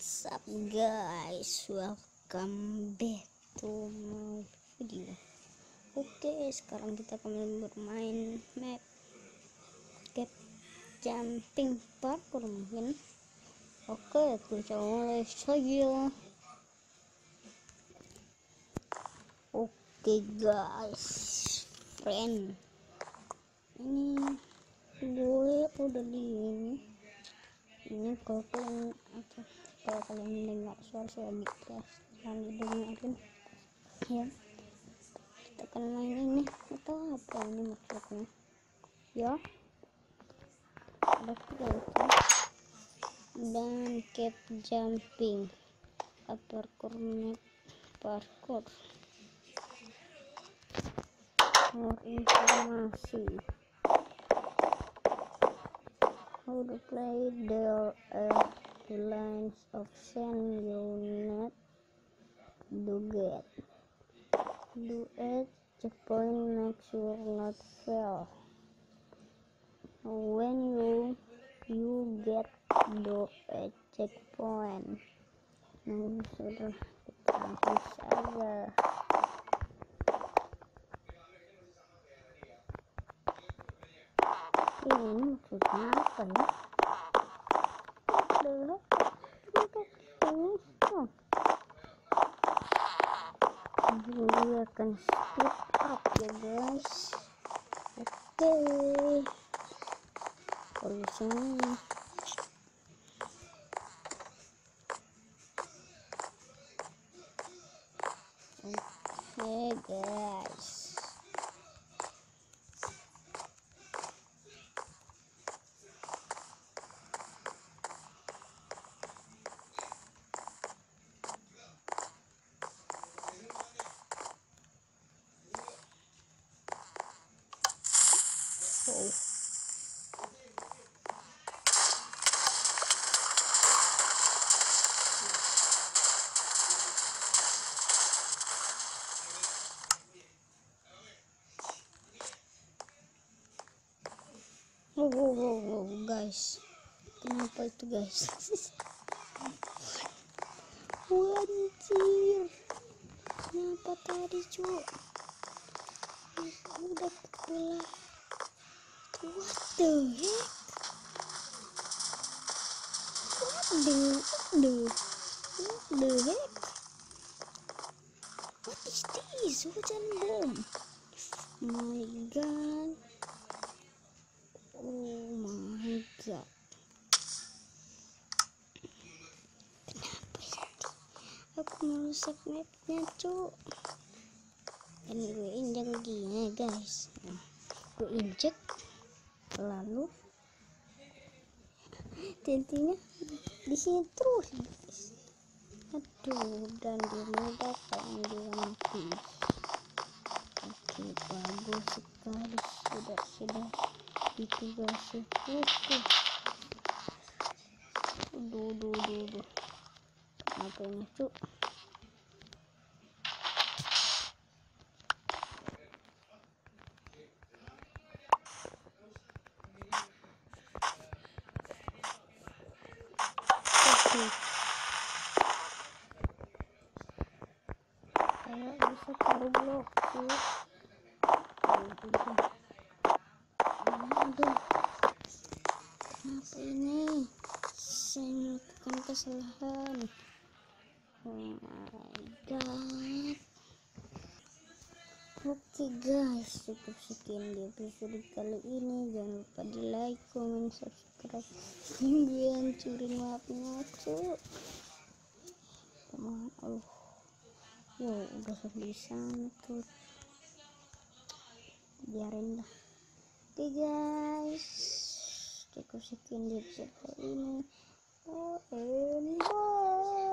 What's up guys, welcome back to my video. Oke, sekarang kita akan bermain map Cap Jumping Parkour mungkin. Oke, kita mulai saja. Oke guys, friend, ini gue udah di ini kalau kalian mendengar suara migas, jangan didengarin ya. Kita akan main ini atau apa ini maksudnya ya, ada kereta dan cap jumping parkour map parkour. More informasi how to play. There are two lines of sand you need to get. Do it. Checkpoint, make sure not fail. When you get to a checkpoint, sudah kita langsung saja. Ini maksudnya apa ya? Gue akan split up ya guys. Oke, polisinya oke guys. Wow, guys, kenapa itu guys? Anjir, kenapa tadi cuy udah kebelah? What the heck? What the heck? What is this? Hujan bom. My god. Oh my god. Kenapa sih? Aku merusak mapnya cuk. Dan gue injek gini guys. Nah, gue injek lalu tentunya di sini terus guys. Aduh, dan dia meledakan, dia mati. Oke, bagus sekali, sudah itu guys. Duh, apa ini cuk? Kayak bisa taruh blok tuh. Aduh, kenapa ini? Saya melakukan kesalahan. Oh my god. Oke guys, cukup sekian di episode kali ini. Jangan lupa di like, comment, subscribe. Gue hancurin mapnya cuk. Teman, wow, udah sampai di sana tuh. Biarin lah. Oke guys, cukup sekian di episode kali ini. Oh, and bye.